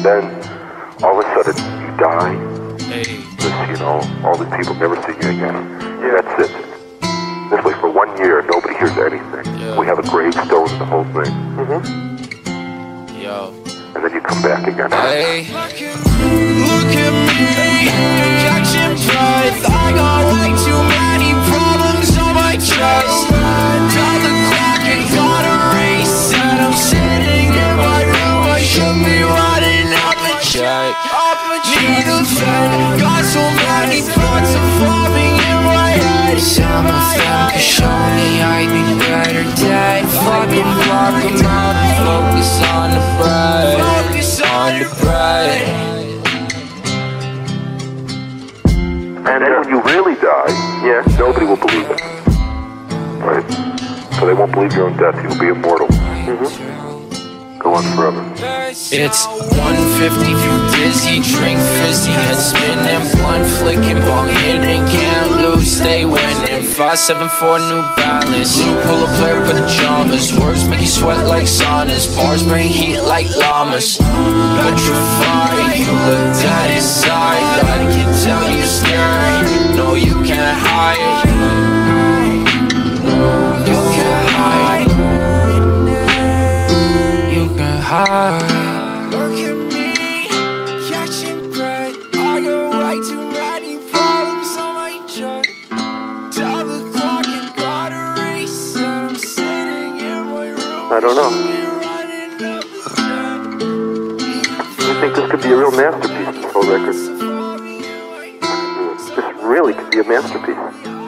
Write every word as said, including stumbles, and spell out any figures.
then all of a sudden you die. Hey. This, you know, all these people never see you again. Yeah. That's it. This way for one year, nobody hears anything. Yeah. We have a gravestone, the whole thing. Mm-hmm. Yo. And then you come back again. Hey. Look at me, catching breath. I got way too many problems on my chest. Got the clock and got a race, and I'm sitting in my room. I should be writing up a check. Need a friend. Got so many thoughts are forming in my head. Some of them can show me I'd be better dead. Fucking block them out and focus on the bread. Focus on the bread. And then when you really die, Yeah. nobody will believe it. Right? So they won't believe your own death. You'll be immortal. Mm-hmm. Go on forever. It's one fifty, you dizzy, drink fizzy, head spinning, blunt flicking, bong hitting, can't lose, stay winning. Five seven four New Balance, you pull a player with pajamas. Words make you sweat like saunas, bars bring heat like llamas. Petrified, you look dead inside, I can tell you scared. You know you can't hide. You can't hide. You can hide. Look at me, catching breath. I got way too many problems on my chest. Tell the clock and got a race, and I'm sitting in my room. I don't know. I think this could be a real masterpiece, this whole record. This really could be a masterpiece.